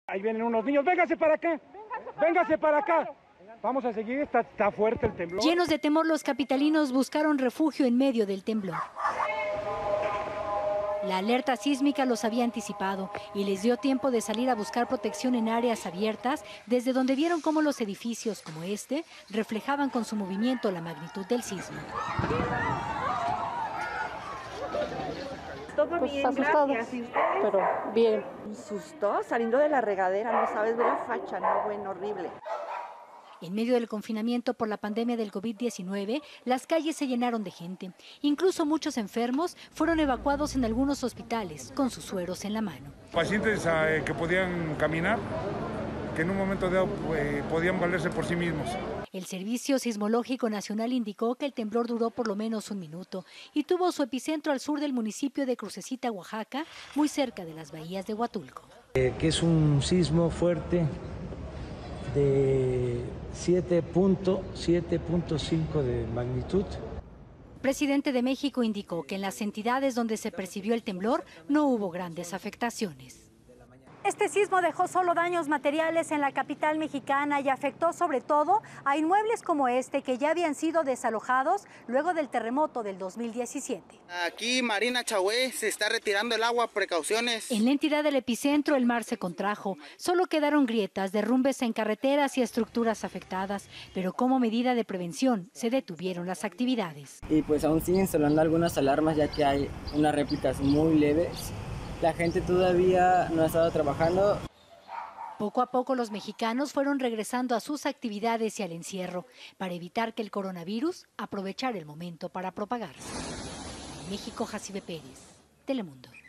Ahí vienen unos niños, véngase para acá, véngase para acá. Vamos a seguir, está fuerte el temblor. Llenos de temor, los capitalinos buscaron refugio en medio del temblor. La alerta sísmica los había anticipado y les dio tiempo de salir a buscar protección en áreas abiertas, desde donde vieron cómo los edificios como este reflejaban con su movimiento la magnitud del sismo. Todo pues bien, asustados, gracias. ¿Y ustedes? pero bien. Un susto saliendo de la regadera, no sabes, ver la facha, no, bueno, horrible. En medio del confinamiento por la pandemia del COVID-19, las calles se llenaron de gente. Incluso muchos enfermos fueron evacuados en algunos hospitales con sus sueros en la mano. Pacientes que podían caminar, que en un momento dado podían valerse por sí mismos. El Servicio Sismológico Nacional indicó que el temblor duró por lo menos un minuto y tuvo su epicentro al sur del municipio de Crucecita, Oaxaca, muy cerca de las bahías de Huatulco. Que es un sismo fuerte de 7.5 de magnitud. El presidente de México indicó que en las entidades donde se percibió el temblor no hubo grandes afectaciones. Este sismo dejó solo daños materiales en la capital mexicana y afectó sobre todo a inmuebles como este que ya habían sido desalojados luego del terremoto del 2017. Aquí Marina Chahué se está retirando el agua, precauciones. En la entidad del epicentro el mar se contrajo, solo quedaron grietas, derrumbes en carreteras y estructuras afectadas, pero como medida de prevención se detuvieron las actividades. Y pues aún siguen sonando algunas alarmas ya que hay unas réplicas muy leves. La gente todavía no ha estado trabajando. Poco a poco los mexicanos fueron regresando a sus actividades y al encierro para evitar que el coronavirus aprovechara el momento para propagarse. En México, Jacibe Pérez, Telemundo.